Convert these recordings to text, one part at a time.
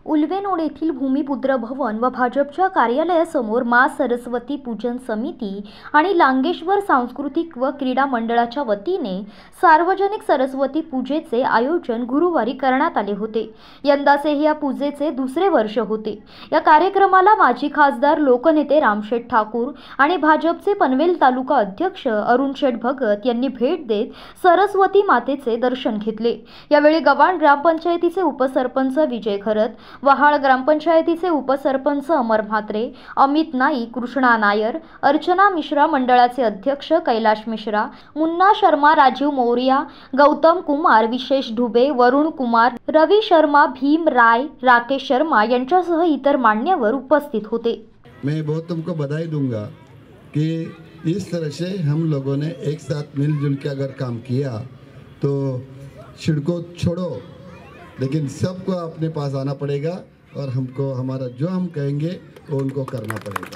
उल्वेनोड येथील भूमिपुत्र भवन व भाजपच्या कार्यालयासमोर मा सरस्वती पूजन समिती आणि लांगेश्वर सांस्कृतिक व क्रीडा मंडळाच्या वतीने सार्वजनिक सरस्वती पूजेचे आयोजन गुरुवारी करण्यात आले होते। यंदाचे या पूजेचे दुसरे वर्ष होते। या कार्यक्रमाला माजी खासदार लोकनेते रामशेठ ठाकूर आणि भाजपचे पनवेल तालुका अध्यक्ष अरुण शेठ भगत यांनी भेट देत सरस्वती मातेचे दर्शन घेतले। यावेळी गव्हाण ग्रामपंचायतीचे उपसरपंच विजय खरत, वहाळ ग्रामपंचायतीचे उपसरपंच अमर म्हात्रे, अमित नाईक, कृष्णा नायर, अर्चना मिश्रा, मंडळाचे अध्यक्ष कैलाश मिश्रा, मुन्ना शर्मा, राजीव मौर्या, गौतम कुमार, विशेष ढुबे, वरुण कुमार, रवि शर्मा, भीम राय, राकेश शर्मा यांच्यासह इतर मान्यवर उपस्थित होते। मैं बहुत तुमको बधाई दूंगा कि इस तरह से हम लोगों ने एक साथ मिलजुल के अगर काम किया तो छिड़को छोड़ो, लेकिन सबको अपने पास आना पड़ेगा और हमको हमारा जो हम कहेंगे वो उनको करना पड़ेगा।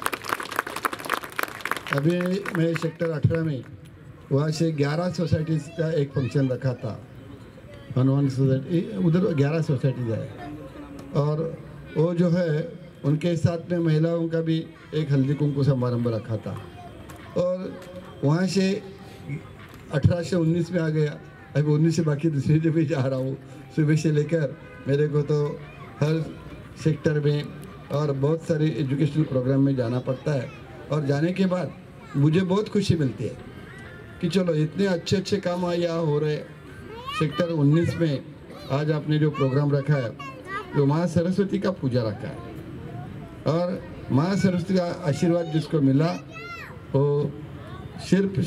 अभी मैं सेक्टर 18 में वहाँ से 11 सोसाइटीज़ का एक फंक्शन रखा था। हनुमान सोसाइटी उधर 11 सोसाइटीज़ है और वो जो है उनके साथ में महिलाओं का भी एक हल्दी कुंकू समारंभ रखा था और वहाँ से 18 से 19 में आ गया। अभी 19 से बाकी दूसरी जगह भी जा रहा हूँ। सुबह से लेकर मेरे को तो हर सेक्टर में और बहुत सारे एजुकेशनल प्रोग्राम में जाना पड़ता है और जाने के बाद मुझे बहुत खुशी मिलती है कि चलो इतने अच्छे अच्छे काम यहाँ हो रहे। सेक्टर 19 में आज आपने जो प्रोग्राम रखा है तो माँ सरस्वती का पूजा रखा है और माँ सरस्वती का आशीर्वाद जिसको मिला वो सिर्फ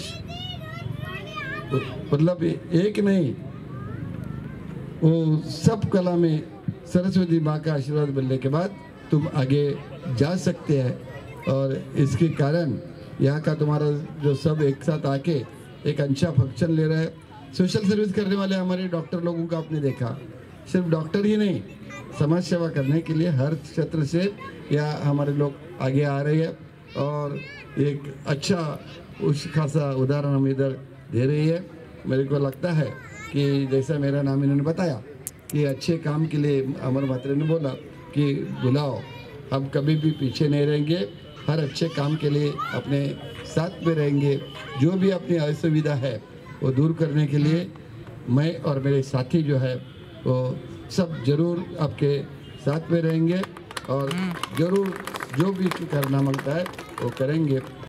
मतलब एक नहीं, वो सब कला में सरस्वती माँ का आशीर्वाद मिलने के बाद तुम आगे जा सकते हैं और इसके कारण यहाँ का तुम्हारा जो सब एक साथ आके एक अच्छा फंक्शन ले रहा है। सोशल सर्विस करने वाले हमारे डॉक्टर लोगों का आपने देखा, सिर्फ डॉक्टर ही नहीं, समाज सेवा करने के लिए हर क्षेत्र से यहाँ हमारे लोग आगे आ रहे हैं और एक अच्छा उस खासा उदाहरण हम इधर दे रही है। मेरे को लगता है कि जैसा मेरा नाम इन्होंने बताया कि अच्छे काम के लिए अमर म्हात्रे ने बोला कि बुलाओ, हम कभी भी पीछे नहीं रहेंगे, हर अच्छे काम के लिए अपने साथ में रहेंगे। जो भी अपनी असुविधा है वो दूर करने के लिए मैं और मेरे साथी जो है वो सब जरूर आपके साथ में रहेंगे और ज़रूर जो भी करना मांगता है वो करेंगे।